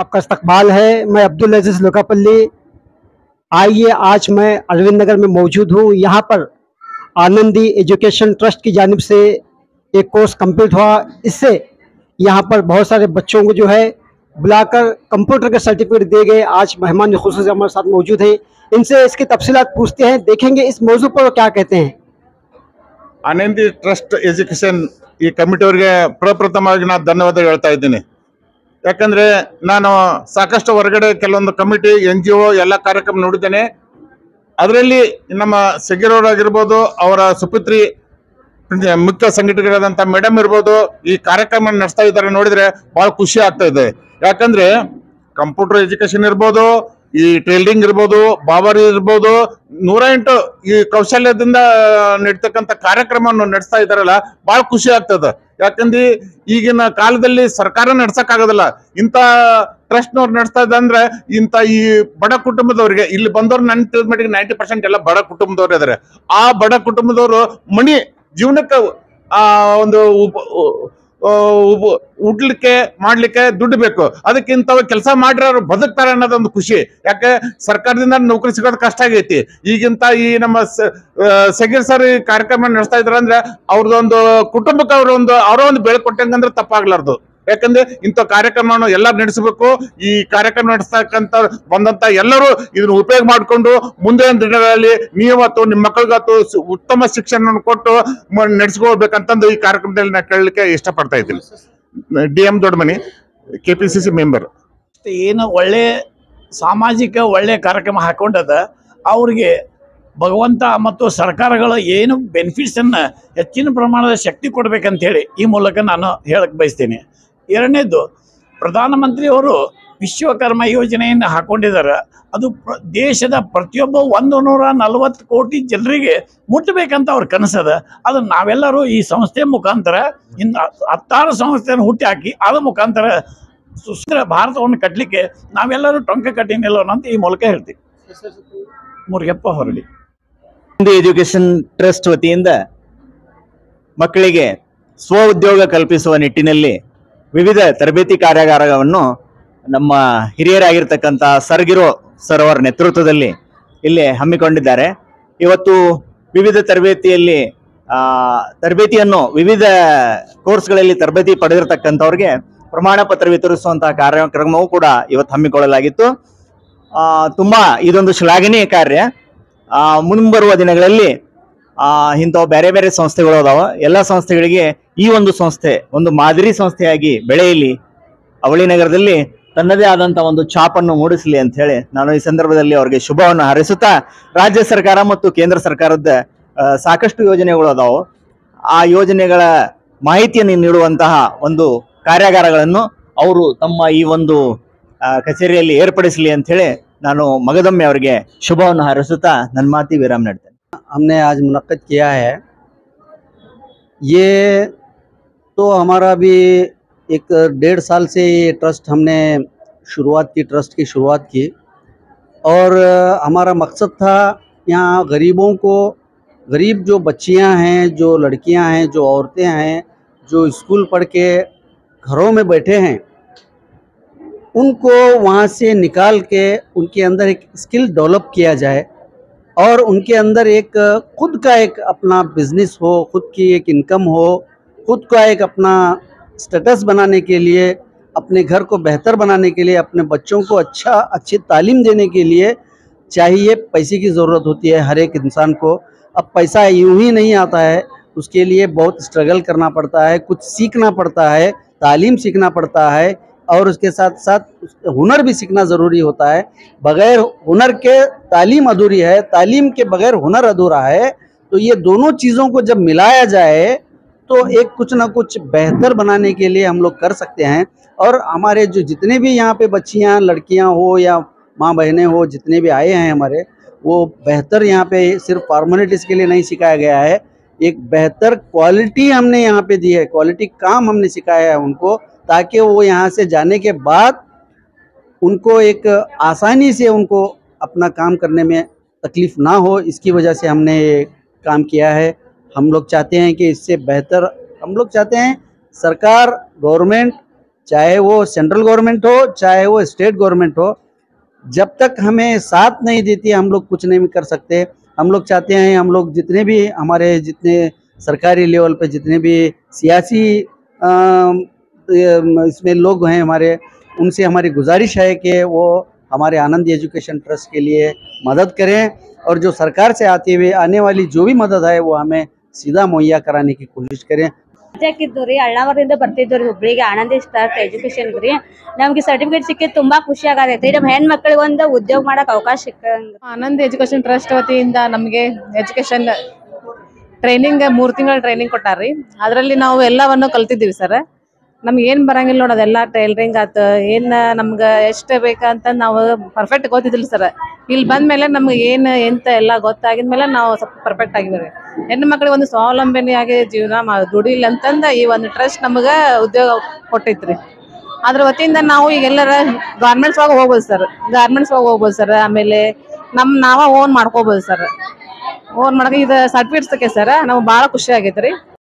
आपका इस्तकबाल है। मैं अब्दुल अजीज लोकापल्ली। आइए, आज मैं अरविंद नगर में मौजूद हूँ। यहाँ पर आनंदी एजुकेशन ट्रस्ट की जानिब से एक कोर्स कंप्लीट हुआ। इससे यहाँ पर बहुत सारे बच्चों को जो है बुलाकर कंप्यूटर के सर्टिफिकेट दिए गए। आज मेहमान खुसूसी हमारे साथ मौजूद हैं, इनसे इसकी तफसीलात पूछते हैं, देखेंगे इस मौजू पर वो क्या कहते हैं। ಆನಂದಿ ಟ್ರಸ್ಟ್ ಎಜುಕೇಶನ್ ಈ ಕಮಿಟಿಯವರಿಗೆ ಪ್ರಪ್ರಥಮವಾಗಿ ನಾನು ಧನ್ಯವಾದ ಹೇಳ್ತಾ ಇದ್ದೀನಿ. ಯಾಕಂದ್ರೆ ನಾನು ಸಾಕಷ್ಟು ಹೊರಗಡೆ ಕೆಲವೊಂದು ಕಮಿಟಿ NGO ಎಲ್ಲ ಕಾರ್ಯಕ್ರಮ ನೋಡಿದ್ದೇನೆ. ಅದರಲ್ಲಿ ನಮ್ಮ ಸೆಗಿರೋರಾಗಿರ್ಬೋದು, ಅವರ ಸುಪುತ್ರಿ ಮುಖ್ಯ ಸಂಘಟಕರಾದಂಥ ಮೇಡಮ್ ಇರ್ಬೋದು, ಈ ಕಾರ್ಯಕ್ರಮ ನಡೆಸ್ತಾ ಇದ್ದಾರೆ ನೋಡಿದ್ರೆ ಬಹಳ ಖುಷಿ ಆಗ್ತಾ ಇದೆ. ಯಾಕಂದ್ರೆ ಕಂಪ್ಯೂಟರ್ ಎಜುಕೇಶನ್ ಇರ್ಬೋದು, ಈ ಟೈಲರಿಂಗ್ ಇರ್ಬೋದು, ಬಾಬರಿ ಇರ್ಬೋದು, 108 ಈ ಕೌಶಲ್ಯದಿಂದ ನಡೀತಕ್ಕಂಥ ಕಾರ್ಯಕ್ರಮವನ್ನು ನಡೆಸ್ತಾ ಇದ್ದಾರಲ್ಲ, ಬಹಳ ಖುಷಿ ಆಗ್ತದೆ. ಯಾಕಂದ್ರೆ ಈಗಿನ ಕಾಲದಲ್ಲಿ ಸರ್ಕಾರ ನಡ್ಸಕ್ಕಾಗೋದಿಲ್ಲ, ಇಂಥ ಟ್ರಸ್ಟ್ನವ್ರು ನಡೆಸ್ತಾ ಇದೆ ಅಂದ್ರೆ ಇಂಥ ಈ ಬಡ ಕುಟುಂಬದವ್ರಿಗೆ ಇಲ್ಲಿ ಬಂದವ್ರು ನನ್ನ ತಿಳಿದ ಮಟ್ಟಿಗೆ 90% ಎಲ್ಲ ಬಡ ಕುಟುಂಬದವ್ರು ಇದಾರೆ. ಆ ಬಡ ಕುಟುಂಬದವರು ಜೀವನಕ್ಕೆ ಒಂದು ಉಡ್ಲಿಕ್ಕೆ ಮಾಡ್ಲಿಕ್ಕೆ ದುಡ್ಡು ಬೇಕು. ಅದಕ್ಕೆ ಇಂಥವ್ ಕೆಲಸ ಮಾಡ್ರೆ ಅವ್ರು ಬದುಕ್ತಾರೆ ಅನ್ನೋದೊಂದು ಖುಷಿ. ಯಾಕೆ ಸರ್ಕಾರದಿಂದ ನೌಕರಿ ಸಿಗೋದು ಕಷ್ಟ ಆಗೈತಿ. ಈಗಿಂತ ಈ ನಮ್ಮ ಸಗೀರ್ ಸರ್ ಈ ಕಾರ್ಯಕ್ರಮ ನಡೆಸ್ತಾ ಇದಾರೆ ಅಂದ್ರೆ ಅವ್ರದೊಂದು ಕುಟುಂಬಕ್ಕೆ ಅವರ ಒಂದು ಬೆಳೆ ಕೊಟ್ಟಂಗಂದ್ರೆ ತಪ್ಪಾಗ್ಲಾರ್ದು. ಯಾಕಂದ್ರೆ ಇಂಥ ಕಾರ್ಯಕ್ರಮವನ್ನು ಎಲ್ಲರೂ ನಡೆಸಬೇಕು. ಈ ಕಾರ್ಯಕ್ರಮ ನಡೆಸ್ತಕ್ಕಂಥ ಬಂದಂತ ಎಲ್ಲರೂ ಇದನ್ನ ಉಪಯೋಗ ಮಾಡಿಕೊಂಡು ಮುಂದಿನ ದಿನಗಳಲ್ಲಿ ನೀವು ಅಥವಾ ನಿಮ್ಮ ಮಕ್ಕಳಿಗತ್ತು ಉತ್ತಮ ಶಿಕ್ಷಣ ಕೊಟ್ಟು ನಡೆಸ್ಕೋಬೇಕಂತಂದು ಈ ಕಾರ್ಯಕ್ರಮದಲ್ಲಿ ನಾನು ಕೇಳಲಿಕ್ಕೆ ಇಷ್ಟಪಡ್ತಾ ಇದ್ದೀನಿ. DM Doddamani, KPCC member. ಏನು ಒಳ್ಳೆ ಸಾಮಾಜಿಕ ಒಳ್ಳೆ ಕಾರ್ಯಕ್ರಮ ಹಾಕೊಂಡದ ಅವ್ರಿಗೆ ಭಗವಂತ ಮತ್ತು ಸರ್ಕಾರಗಳ ಏನು ಬೆನಿಫಿಟ್ಸನ್ನು ಹೆಚ್ಚಿನ ಪ್ರಮಾಣದ ಶಕ್ತಿ ಕೊಡಬೇಕಂತ ಹೇಳಿ ಈ ಮೂಲಕ ನಾನು ಹೇಳಕ್ಕೆ ಬಯಸ್ತೀನಿ. ಎರಡನೇದು, ಪ್ರಧಾನಮಂತ್ರಿಯವರು ವಿಶ್ವಕರ್ಮ ಯೋಜನೆಯನ್ನು ಹಾಕೊಂಡಿದ್ದಾರೆ. ಅದು ದೇಶದ ಪ್ರತಿಯೊಬ್ಬ 140 ಕೋಟಿ ಜನರಿಗೆ ಮುಟ್ಟಬೇಕಂತ ಅವ್ರ ಕನಸದ. ಅದು ನಾವೆಲ್ಲರೂ ಈ ಸಂಸ್ಥೆ ಮುಖಾಂತರ ಇನ್ನು 16 ಸಂಸ್ಥೆಯನ್ನು ಹುಟ್ಟಿ ಹಾಕಿ ಅದ್ರ ಮುಖಾಂತರ ಸುಸ್ಥಿರ ಭಾರತವನ್ನು ಕಟ್ಟಲಿಕ್ಕೆ ನಾವೆಲ್ಲರೂ ಟೊಂಕ ಕಟ್ಟಿ ನಿಲ್ಲೋಣ ಅಂತ ಈ ಮೂಲಕ ಹೇಳ್ತೀವಿ. ಮುರುಗಪ್ಪ ಹೊರಡಿ. ಆನಂದಿ ಎಜುಕೇಶನ್ ಟ್ರಸ್ಟ್ ವತಿಯಿಂದ ಮಕ್ಕಳಿಗೆ ಸ್ವ ಉದ್ಯೋಗ ಕಲ್ಪಿಸುವ ನಿಟ್ಟಿನಲ್ಲಿ ವಿವಿಧ ತರಬೇತಿ ಕಾರ್ಯಾಗಾರವನ್ನು ನಮ್ಮ ಹಿರಿಯರಾಗಿರ್ತಕ್ಕಂಥ ಸರ್ಗಿರೋ ಸರ್ ಅವರ ನೇತೃತ್ವದಲ್ಲಿ ಇಲ್ಲಿ ಹಮ್ಮಿಕೊಂಡಿದ್ದಾರೆ. ಇವತ್ತು ವಿವಿಧ ತರಬೇತಿಯನ್ನು ವಿವಿಧ ಕೋರ್ಸ್ಗಳಲ್ಲಿ ತರಬೇತಿ ಪಡೆದಿರತಕ್ಕಂಥವ್ರಿಗೆ ಪ್ರಮಾಣ ಪತ್ರ ವಿತರಿಸುವಂತಹ ಕಾರ್ಯಕ್ರಮವೂ ಕೂಡ ಇವತ್ತು ಹಮ್ಮಿಕೊಳ್ಳಲಾಗಿತ್ತು. ತುಂಬಾ ಇದೊಂದು ಶ್ಲಾಘನೀಯ ಕಾರ್ಯ. ಮುಂಬರುವ ದಿನಗಳಲ್ಲಿ ಇಂಥವು ಬೇರೆ ಬೇರೆ ಸಂಸ್ಥೆಗಳು ಅದಾವ. ಎಲ್ಲ ಸಂಸ್ಥೆಗಳಿಗೆ ಈ ಒಂದು ಸಂಸ್ಥೆ ಒಂದು ಮಾದರಿ ಸಂಸ್ಥೆಯಾಗಿ ಬೆಳೆಯಲಿ, ಅವಳಿ ನಗರದಲ್ಲಿ ತನ್ನದೇ ಆದಂಥ ಒಂದು ಛಾಪನ್ನು ಮೂಡಿಸಲಿ ಅಂತ ಹೇಳಿ ನಾನು ಈ ಸಂದರ್ಭದಲ್ಲಿ ಅವರಿಗೆ ಶುಭವನ್ನು ಹಾರೈಸುತ್ತಾ, ರಾಜ್ಯ ಸರ್ಕಾರ ಮತ್ತು ಕೇಂದ್ರ ಸರ್ಕಾರದ ಸಾಕಷ್ಟು ಯೋಜನೆಗಳು ಅದಾವು. ಆ ಯೋಜನೆಗಳ ಮಾಹಿತಿಯನ್ನು ನೀಡುವಂತಹ ಒಂದು ಕಾರ್ಯಾಗಾರಗಳನ್ನು ಅವರು ತಮ್ಮ ಈ ಒಂದು ಕಚೇರಿಯಲ್ಲಿ ಏರ್ಪಡಿಸಲಿ ಅಂತ ಹೇಳಿ ನಾನು ಮಗದೊಮ್ಮೆ ಅವರಿಗೆ ಶುಭವನ್ನು ಹಾರೈಸುತ್ತಾ ನನ್ನ ಮಾತಿ ವಿರಾಮ ನೀಡ್ತೇನೆ. हमने आज मुनक्कद किया है। ये तो हमारा भी एक 1.5 साल से ये ट्रस्ट हमने ट्रस्ट की शुरुआत की और हमारा मकसद था यहाँ गरीब जो बच्चियाँ हैं, जो लड़कियाँ हैं, जो औरतें हैं, जो स्कूल पढ़ के घरों में बैठे हैं, उनको वहाँ से निकाल के उनके अंदर एक स्किल डेवलप किया जाए और उनके अंदर एक खुद का एक अपना बिजनेस हो, खुद की एक इनकम हो, खुद का एक अपना स्टेटस बनाने के लिए, अपने घर को बेहतर बनाने के लिए, अपने बच्चों को अच्छी तालीम देने के लिए चाहिए पैसे की ज़रूरत होती है हर एक इंसान को। अब पैसा यूं ही नहीं आता है, उसके लिए बहुत स्ट्रगल करना पड़ता है, कुछ सीखना पड़ता है, तालीम सीखना पड़ता है और उसके साथ साथ हुनर भी सीखना ज़रूरी होता है। बगैर हुनर के तालीम अधूरी है, तालीम के बगैर हुनर अधूरा है। तो ये दोनों चीज़ों को जब मिलाया जाए तो एक कुछ ना कुछ बेहतर बनाने के लिए हम लोग कर सकते हैं। और हमारे जो जितने भी यहाँ पे बच्चियाँ लड़कियाँ हो या माँ बहनें हो, जितने भी आए हैं हमारे, वो बेहतर यहाँ पे सिर्फ फॉर्मेलिटीज़ के लिए नहीं सिखाया गया है, एक बेहतर क्वालिटी हमने यहाँ पे दी है, क्वालिटी काम हमने सिखाया है उनको, ताकि वो यहाँ से जाने के बाद उनको एक आसानी से उनको अपना काम करने में तकलीफ़ ना हो। इसकी वजह से हमने ये काम किया है। हम लोग चाहते हैं कि इससे बेहतर हम लोग चाहते हैं सरकार, गवर्नमेंट चाहे वो सेंट्रल गवर्नमेंट हो चाहे वो स्टेट गवर्नमेंट हो, जब तक हमें साथ नहीं देती हम लोग कुछ नहीं कर सकते। हम लोग चाहते हैं, हम लोग जितने भी हमारे जितने सरकारी लेवल पे जितने भी सियासी इसमें लोग हैं हमारे, उनसे हमारी गुजारिश है कि वो हमारे आनंद एजुकेशन ट्रस्ट के लिए मदद करें और जो सरकार से आने वाली जो भी मदद है वो हमें सीधा मुहैया कराने की कोशिश करें। ಹಾಕಿದ್ದು ರೀ, ಅಳ್ಳಾವರದಿಂದ ಬರ್ತಿದ್ವಿ ರೀ ಹುಬ್ಳಿಗೆ ಆನಂದ್ ಸ್ಟಾರ್ಟ್ ಎಜುಕೇಶನ್ ರೀ. ನಮ್ಗೆ ಸರ್ಟಿಫಿಕೇಟ್ ಸಿಕ್ಕಿದ್ದು ತುಂಬಾ ಖುಷಿ ಆಗತೈತಿ. ನಮ್ಮ ಹೆಣ್ಮಕ್ಳಿಗೆ ಒಂದು ಉದ್ಯೋಗ ಮಾಡಕ್ ಅವಕಾಶ ಸಿಕ್ಕಂಗ. ಆನಂದ್ ಎಜುಕೇಶನ್ ಟ್ರಸ್ಟ್ ವತಿಯಿಂದ ನಮಗೆ ಎಜುಕೇಶನ್ ಟ್ರೈನಿಂಗ್ 3 ತಿಂಗಳ ಟ್ರೈನಿಂಗ್ ಕೊಟ್ಟಾರ್ರಿ. ಅದರಲ್ಲಿ ನಾವು ಎಲ್ಲವನ್ನು ಕಲ್ತಿದ್ದೀವಿ ಸರ್. ನಮ್ಗೆ ಏನು ಬರಂಗಿಲ್ಲ ನೋಡಿ, ಅದೆಲ್ಲ ಟೈಲರಿಂಗ್ ಆತು, ಏನು ನಮ್ಗೆ ಎಷ್ಟು ಬೇಕಂತ ನಾವು ಪರ್ಫೆಕ್ಟ್ ಗೊತ್ತಿದ್ದಿಲ್ಲ ಸರ್. ಇಲ್ಲಿ ಬಂದಮೇಲೆ ನಮ್ಗೆ ಏನು ಎಂತ ಎಲ್ಲ ಗೊತ್ತಾಗಿದ್ಮೇಲೆ ನಾವು ಸ್ವಲ್ಪ ಪರ್ಫೆಕ್ಟ್ ಆಗಿದ್ದೀವಿ. ಹೆಣ್ಣು ಮಕ್ಕಳಿಗೆ ಒಂದು ಸ್ವಾವಲಂಬನೆಯಾಗಿ ಜೀವನ ದುಡಿಲಿ ಅಂತಂದು ಈ ಒಂದು ಟ್ರಸ್ಟ್ ನಮಗೆ ಉದ್ಯೋಗ ಕೊಟ್ಟೈತ್ರಿ. ಅದ್ರ ವತಿಯಿಂದ ನಾವು ಈಗ ಎಲ್ಲರ ಗಾರ್ಮೆಂಟ್ಸ್ ಒಳಗೆ ಹೋಗ್ಬೋದು ಸರ್. ಆಮೇಲೆ ನಾವ ಓನ್ ಮಾಡ್ಕೋಬೋದು ಸರ್. ಓನ್ ಮಾಡಕ್ಕೆ ಇದು ಸರ್ಟಿಫಿಕೇಟ್ ಸಿಕ್ಕೈತೆ ಸರ್. ನಮ್ಗೆ ಭಾಳ ಖುಷಿ ಆಗೈತೆ ರೀ.